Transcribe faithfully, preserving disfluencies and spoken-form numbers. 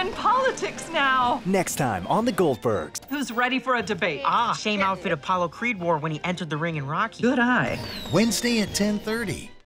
in politics now. Next time on the Goldbergs. Who's ready for a debate? Ah, same outfit Apollo Creed wore when he entered the ring in Rocky. Good eye. Wednesday at ten thirty.